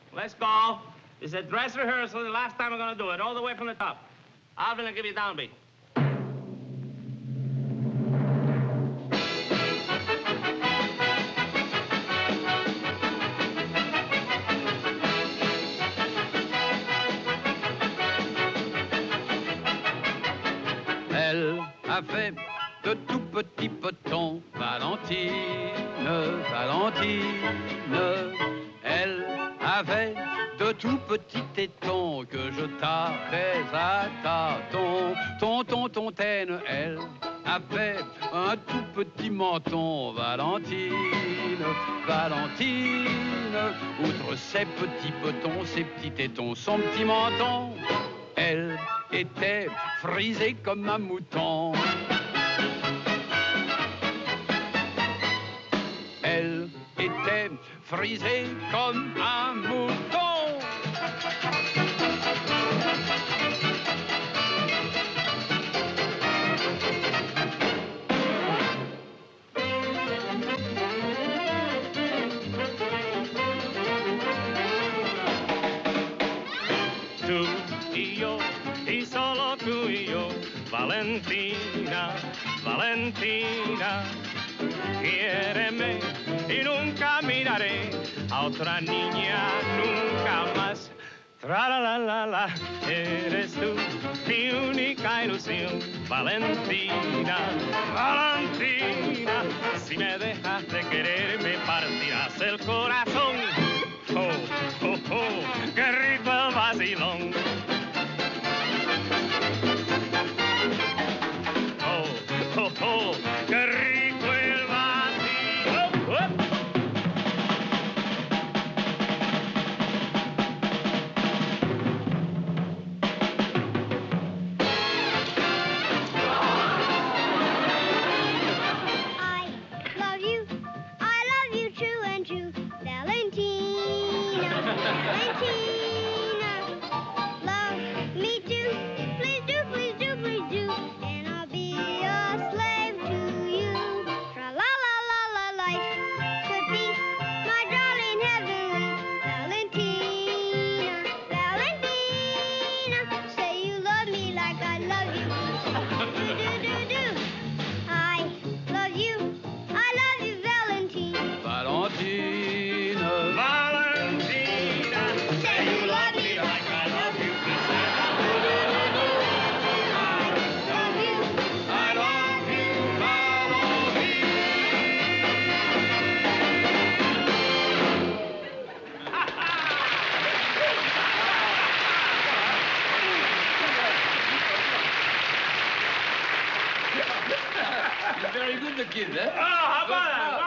Let's go. This is a dress rehearsal. The last time we're going to do it, all the way from the top. Alvin will give you a downbeat. Elle avait de tout petits petons, Valentine, Valentine. Elle avait de tout petits tétons que je tapais à tâtons. Tonton, tontaine, elle avait un tout petit menton, Valentine, Valentine. Outre ses petits petons, ses petits tétons, son petit menton, elle était frisée comme un mouton. Elle était frisée comme un mouton. Tú y yo, y solo tú y yo, Valentina, Valentina, quiéreme y nunca miraré a otra niña, nunca más. Tra la la la, eres tú mi única ilusión, Valentina, Valentina. Si me dejas de querer me partirás el corazón. Oh, oh, oh, qué rico el vacilón. Oh, oh, oh, qué rico el vacilón. Oh. I love you true and true, Valentina, Valentina. Love me too, please do, please do, please do, and I'll be a slave to you. Tra la la la la, life could be my darling heavenly Valentina, Valentina. Say you love me like I love you. Do do do do. I love you, Valentine. Valentine, Valentina, say you love me like I love you. I love you, Valentine. Very good, the kid, eh? Oh, how about that?